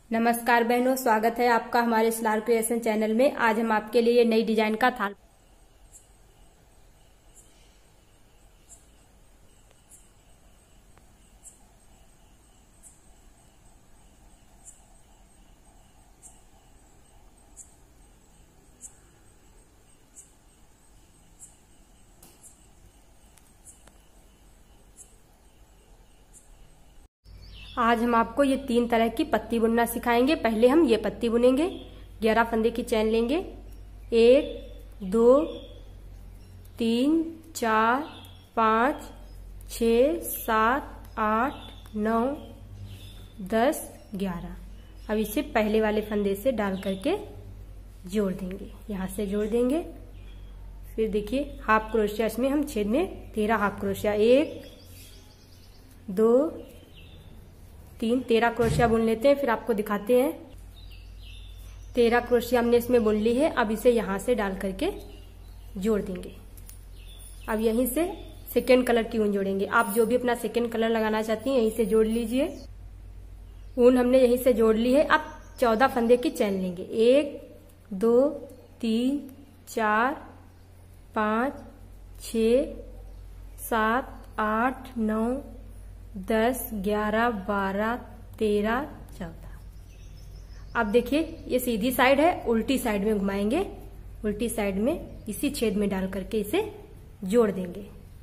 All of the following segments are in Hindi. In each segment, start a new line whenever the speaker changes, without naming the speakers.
नमस्कार बहनों, स्वागत है आपका हमारे स्टार क्रिएशन चैनल में। आज हम आपके लिए नई डिजाइन का थाल आज हम आपको ये 3 तरह की पत्ती बुनना सिखाएंगे। पहले हम ये पत्ती बुनेंगे। 11 फंदे की चैन लेंगे। 1 2 3 4 5 6 7 8 9 10 11। अब इसे पहले वाले फंदे से डाल करके जोड़ देंगे। यहाँ से जोड़ देंगे। फिर देखिए हाफ क्रोशिया इसमें हम छेद में 13 हाफ क्रोशिया, 1 2 3 13 क्रोशिया बुन लेते हैं। फिर आपको दिखाते हैं। 13 क्रोशिया हमने इसमें बुन ली है। अब इसे यहाँ से डाल करके जोड़ देंगे। अब यहीं से सेकेंड कलर की ऊन जोड़ेंगे। आप जो भी अपना सेकेंड कलर लगाना चाहती हैं यहीं से जोड़ लीजिए। ऊन हमने यहीं से जोड़ ली है। अब 14 फंदे की चैन लेंगे। 1 2 3 4 5 6 7 8 9 10 11 12 13 14। अब देखिए ये सीधी साइड है, उल्टी साइड में घुमाएंगे। उल्टी साइड में इसी छेद में डाल करके इसे जोड़ देंगे।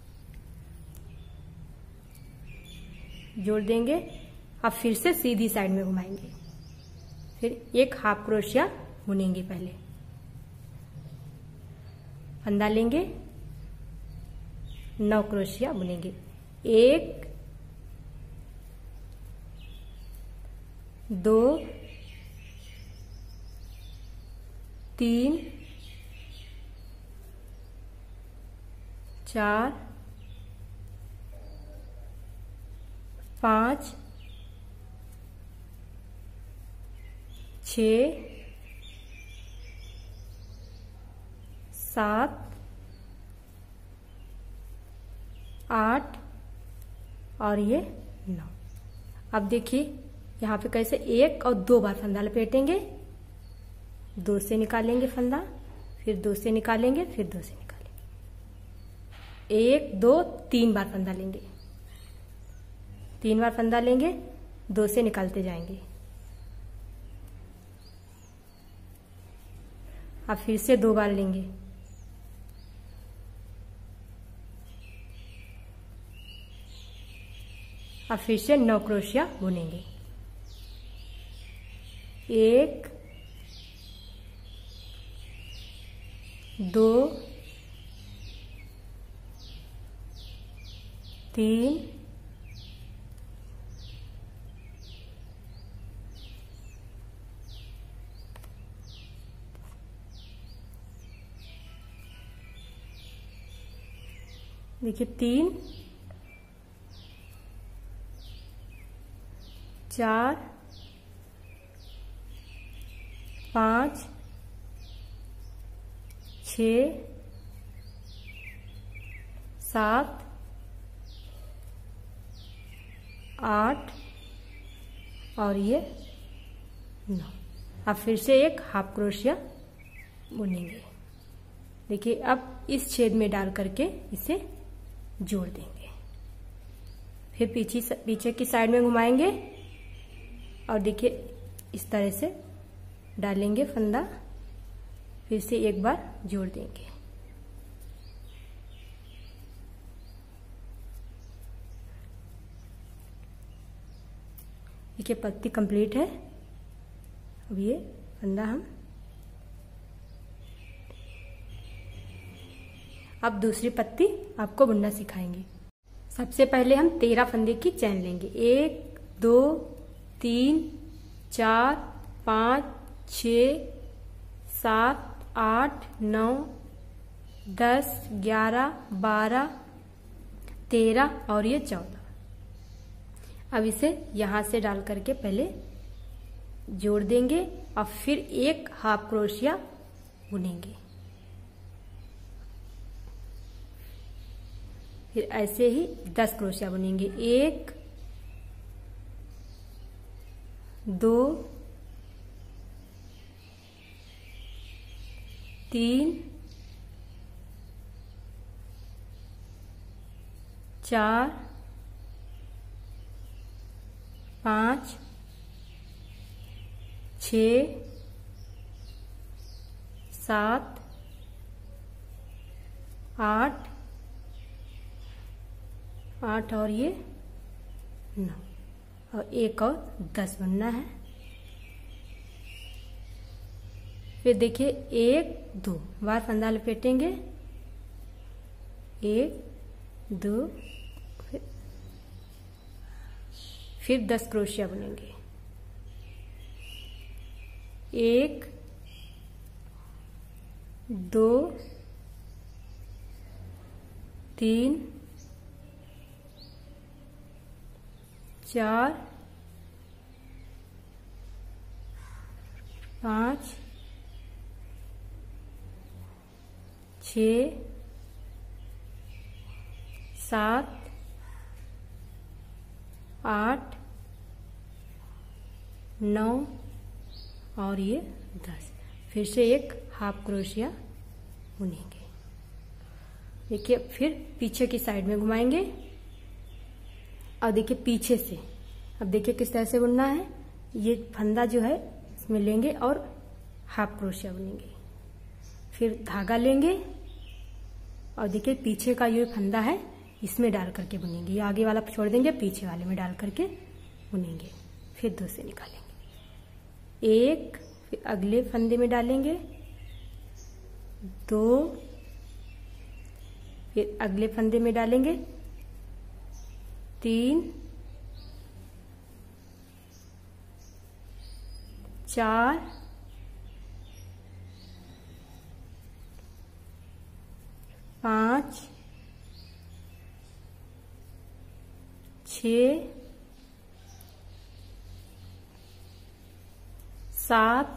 जोड़ देंगे। अब फिर से सीधी साइड में घुमाएंगे। फिर एक हाफ क्रोशिया बुनेंगे। पहले फंदा लेंगे, 9 क्रोशिया बुनेंगे। 1 2 3 4 5 6 7 8 और ये 9। अब देखिए यहाँ पे कैसे 1 और 2 बार फंदा लपेटेंगे। 2 से निकालेंगे फंदा, फिर 2 से निकालेंगे, फिर 2 से निकालेंगे। 1 2 3 बार फंदा लेंगे। 3 बार फंदा लेंगे, 2 से निकालते जाएंगे। अब फिर से 2 बार लेंगे। अब फिर से 9 क्रोशिया बुनेंगे। 1 2 3 देखिए 3 4 5 6 7 8 और ये 9। अब फिर से एक हाफ क्रोशिया बुनेंगे। देखिए अब इस छेद में डाल करके इसे जोड़ देंगे। फिर पीछे की साइड में घुमाएंगे और देखिए इस तरह से डालेंगे फंदा। फिर से एक बार जोड़ देंगे। देखिए पत्ती कंप्लीट है। अब ये फंदा हम अब दूसरी पत्ती आपको बुनना सिखाएंगे। सबसे पहले हम 13 फंदे की चैन लेंगे। 1 2 3 4 5 6 7 8 9 10 11 12 13 और ये 14। अब इसे यहां से डाल करके पहले जोड़ देंगे और फिर एक हाफ क्रोशिया बुनेंगे। फिर ऐसे ही 10 क्रोशिया बुनेंगे। 1 2 3 4 5 6 7 8 और ये 9 और 1 और 10 बुनना है। फिर देखिए 1 2 बार फंदा लपेटेंगे, 1 2 फिर 10 क्रोशिया बुनेंगे। 1 2 3 4 5 6 7 8 9 और ये 10। फिर से एक हाफ क्रोशिया बुनेंगे। देखिए फिर पीछे की साइड में घुमाएंगे और देखिए पीछे से, अब देखिए किस तरह से बुनना है। ये फंदा जो है इसमें लेंगे और हाफ क्रोशिया बुनेंगे, फिर धागा लेंगे और देखिए पीछे का ये फंदा है इसमें डाल करके बुनेंगे। ये आगे वाला छोड़ देंगे, पीछे वाले में डाल करके बुनेंगे। फिर 2 से निकालेंगे, 1 फिर अगले फंदे में डालेंगे, 2 फिर अगले फंदे में डालेंगे, 3 4 5 6 7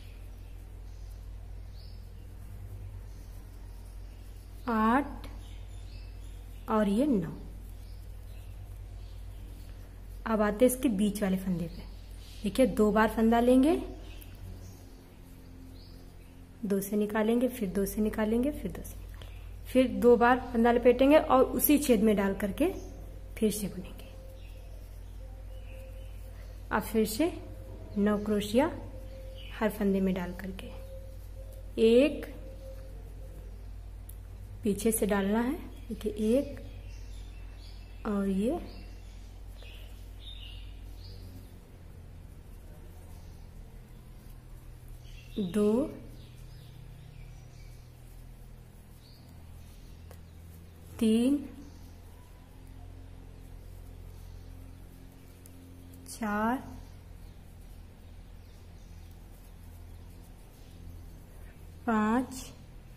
8 और ये 9। अब आते इसके बीच वाले फंदे पे। देखिए 2 बार फंदा लेंगे, 2 से निकालेंगे, फिर 2 से निकालेंगे, फिर 2 से निकालेंगे, फिर 2 बार फंदा लपेटेंगे और उसी छेद में डाल करके फिर से बुनेंगे। अब फिर से 9 क्रोशिया हर फंदे में डाल करके, 1 पीछे से डालना है। देखिए 1 और ये 2 3 4 5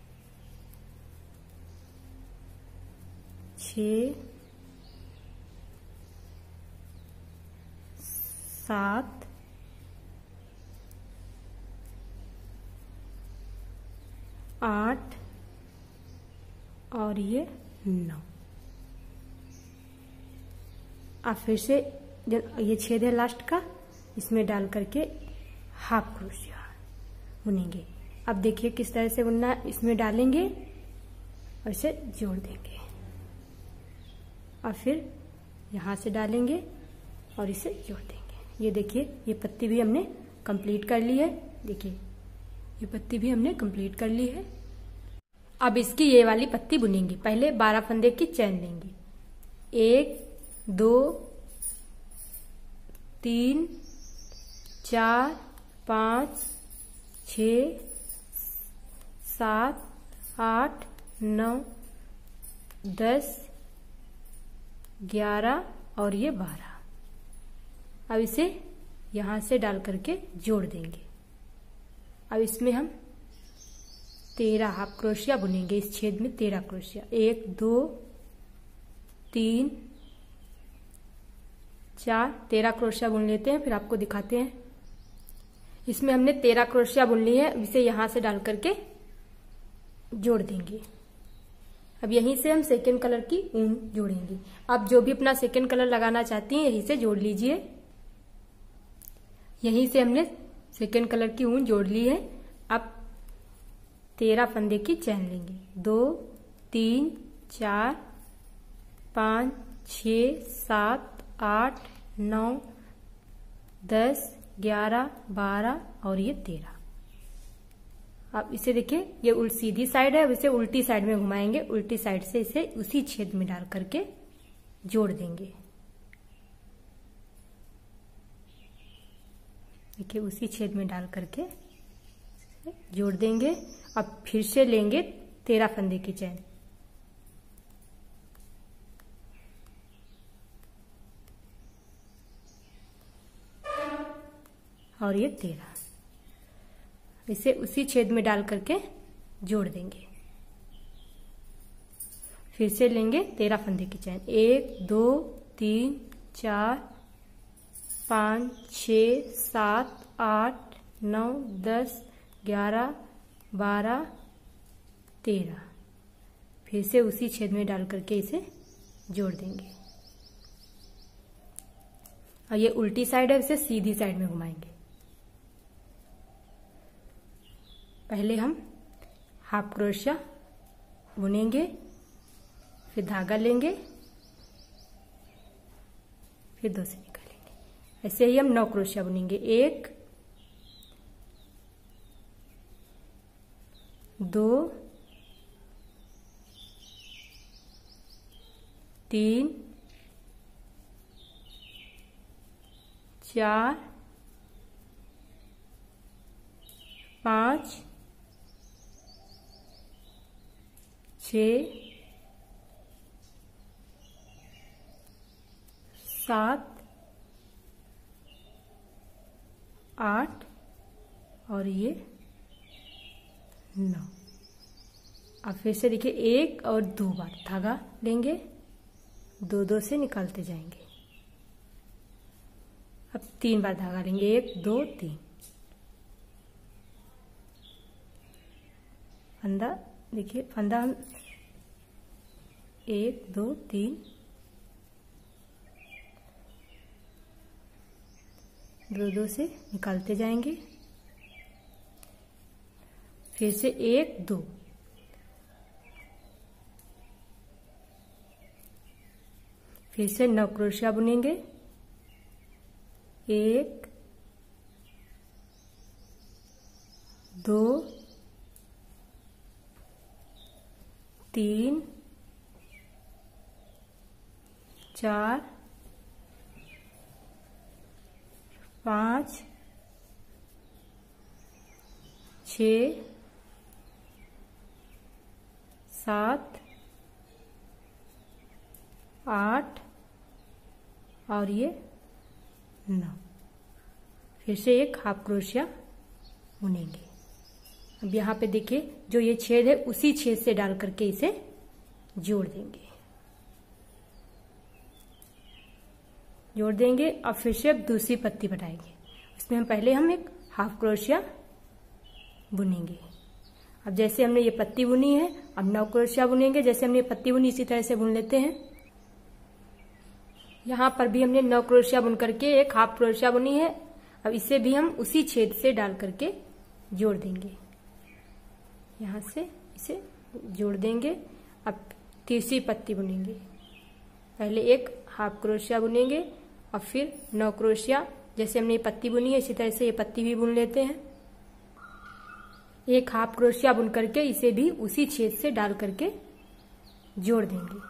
6 7 8 और ये 9। अब फिर से ये छेद है लास्ट का, इसमें डाल करके हाफ क्रोशिया बुनेंगे। अब देखिए किस तरह से बुनना है। इसमें डालेंगे और इसे जोड़ देंगे और फिर यहाँ से डालेंगे और इसे जोड़ देंगे। ये देखिए ये पत्ती भी हमने कंप्लीट कर ली है। देखिए ये पत्ती भी हमने कंप्लीट कर ली है। अब इसकी ये वाली पत्ती बुनेंगे। पहले 12 फंदे की चैन लेंगे, 1 2 3 4 5 6 7 8 9 10 11 और ये 12। अब इसे यहां से डाल करके जोड़ देंगे। अब इसमें हम 13 हाफ क्रोशिया बुनेंगे। इस छेद में 13 क्रोशिया, 1 2 3 4 13 क्रोशिया बुन लेते हैं, फिर आपको दिखाते हैं। इसमें हमने 13 क्रोशिया बुन ली है। इसे यहां से डाल करके जोड़ देंगे। अब यहीं से हम सेकेंड कलर की ऊन जोड़ेंगे। आप जो भी अपना सेकेंड कलर लगाना चाहती हैं यहीं से जोड़ लीजिए। यहीं से हमने सेकेंड कलर की ऊन जोड़ ली है। अब 13 फंदे की चैन लेंगे। 2 3 4 5 6 7 8 9 10 11 12 और ये 13। अब इसे देखिए, ये सीधी साइड है, अब इसे उल्टी साइड में घुमाएंगे। उल्टी साइड से इसे उसी छेद में डाल करके जोड़ देंगे। देखिए, उसी छेद में डाल करके जोड़ देंगे। अब फिर से लेंगे 13 फंदे की चैन। और ये 13, इसे उसी छेद में डाल करके जोड़ देंगे। फिर से लेंगे 13 फंदे की चैन। 1 2 3 4 5 6 7 8 9 10 11 12 13। फिर से उसी छेद में डाल करके इसे जोड़ देंगे। और ये उल्टी साइड है, इसे सीधी साइड में घुमाएंगे। पहले हम हाफ क्रोशिया बुनेंगे, फिर धागा लेंगे, फिर 2 से निकालेंगे। ऐसे ही हम 9 क्रोशिया बुनेंगे। 1 2 3 4 5 6 7 8 और ये 9। अब फिर से देखिए, 1 और 2 बार धागा लेंगे, 2 से निकालते जाएंगे। अब 3 बार धागा लेंगे, 1 2 3। फंदा देखिए, फंदा हम 1 2 3 2 से निकालते जाएंगे। फिर से 1 2, फिर से 9 क्रोशिया बुनेंगे। 1 2 3 4 5 6 7 8 और ये 9। फिर से एक हाफ क्रोशिया बुनेंगे। अब यहाँ पे देखिए, जो ये छेद है उसी छेद से डाल करके इसे जोड़ देंगे। जोड़ देंगे। अब फिर से अब दूसरी पत्ती बनाएंगे। इसमें पहले हम एक हाफ क्रोशिया बुनेंगे। अब जैसे हमने ये पत्ती बुनी है, अब 9 क्रोशिया बुनेंगे। जैसे हमने ये पत्ती बुनी इसी तरह से बुन लेते हैं। यहाँ पर भी हमने 9 क्रोशिया बुन करके एक हाफ क्रोशिया बुनी है। अब इसे भी हम उसी छेद से डाल करके जोड़ देंगे। यहाँ से इसे जोड़ देंगे। अब तीसरी पत्ती बुनेंगे। पहले एक हाफ क्रोशिया बुनेंगे और फिर 9 क्रोशिया। जैसे हमने ये पत्ती बुनी है इसी तरह से ये पत्ती भी बुन लेते हैं। एक हाफ क्रोशिया बुन करके इसे भी उसी छेद से डाल करके जोड़ देंगे।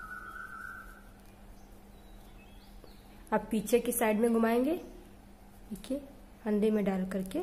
अब पीछे की साइड में घुमाएंगे। देखिए, फंदे में डाल करके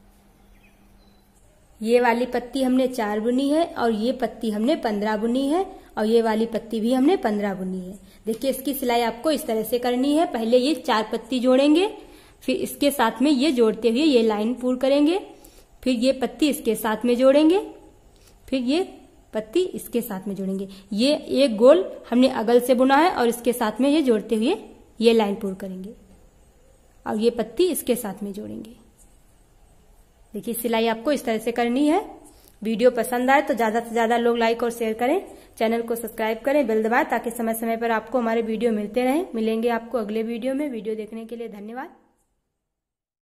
ये वाली पत्ती हमने 4 बुनी है और ये पत्ती हमने 15 बुनी है और ये वाली पत्ती भी हमने 15 बुनी है। देखिए, इसकी सिलाई आपको इस तरह से करनी है। पहले ये 4 पत्ती जोड़ेंगे, फिर इसके साथ में ये जोड़ते हुए ये लाइन पूरी करेंगे, फिर ये पत्ती इसके साथ में जोड़ेंगे, फिर ये पत्ती इसके साथ में जोड़ेंगे। ये एक गोल हमने अगल से बुना है और इसके साथ में ये जोड़ते हुए ये लाइन पूरी करेंगे और ये पत्ती इसके साथ में जोड़ेंगे। देखिए, सिलाई आपको इस तरह से करनी है। वीडियो पसंद आए तो ज्यादा से ज्यादा लोग लाइक और शेयर करें। चैनल को सब्सक्राइब करें, बेल दबाएं ताकि समय समय पर आपको हमारे वीडियो मिलते रहें। मिलेंगे आपको अगले वीडियो में। वीडियो देखने के लिए धन्यवाद।